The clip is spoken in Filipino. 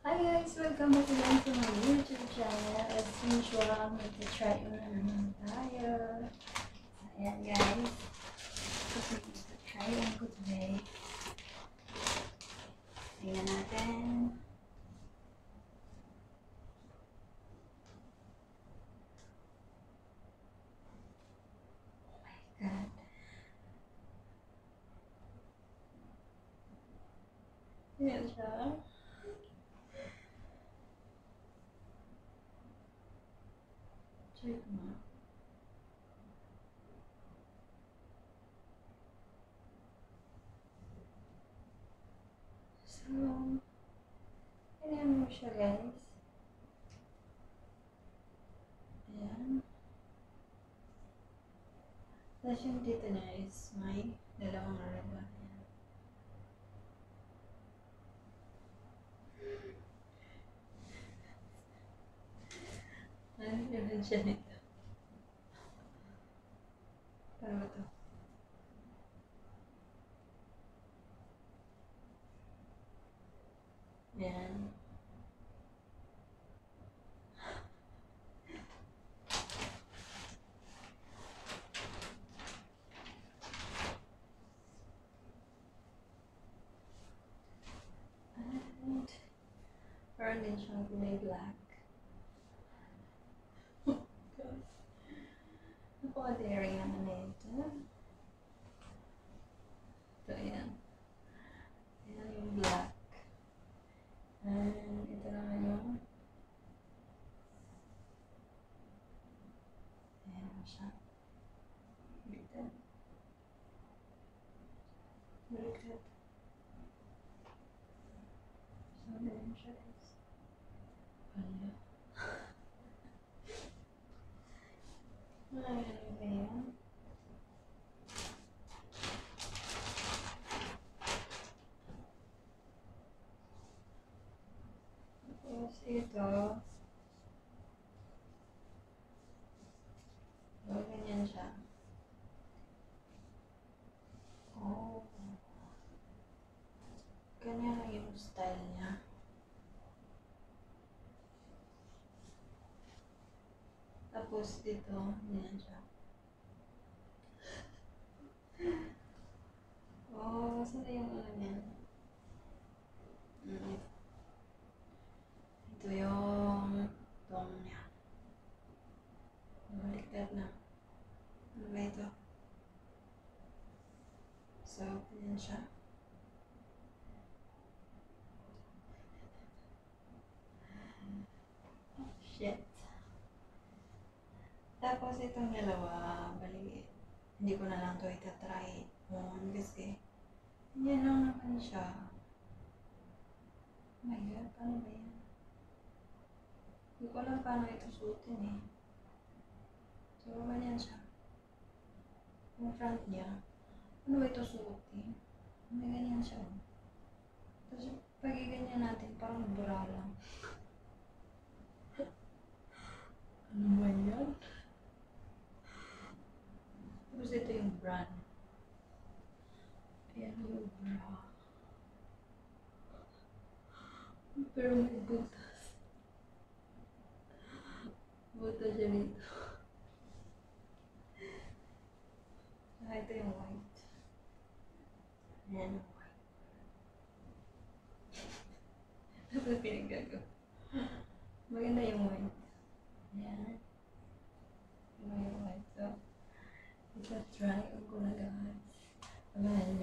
Hi guys! Welcome back again to my YouTube channel. As usual, mag-try na naman tayo. Ayan guys. Try on ko today. Tingnan natin. Oh my God. Ayan siya. Try ko nga. So, ayan mo siya guys. Ayan. Tapos yung dito niya is may dalawang ribbon. Ano yun siya nito? Paano ba ito? Ayan. And meron din siyang kulay black. Napaka-daring naman na ito. So, ayan. Ayan yung black. And ito naman yung ayan mo siya. Baliktad. Baliktad. So, ayan siya guys. Wala. Ayan ba yan? Tapos ito. So, ganyan siya. Oh. Ganyan lang yung style niya. Tapos dito, ganyan siya. Oh, saan na yung ano niya? Ito yung tong niya. Baliktad na. Ano ba ito? So, ganyan siya. Oh, shit. Tapos itong dalawa, bali, hindi ko na lang ito itatry on kasi yan lang naman siya. Oh my God, paano ba yan? Hindi ko alam paano ito suotin eh. So, ganyan siya. Yung front niya. Ano ba ito suotin? May ganyan siya. Tapos, pag ganyan natin, parang bura lang. Ano ba yan? Tapos ito yung brand. Ayan yung bra. Pero may butas. Butas siya dito. Ito yung white. Ayan yung white. Tapos pinaggago. Maganda yung white. Ayan. Yung white. So, ito try ko na guys. Ayan.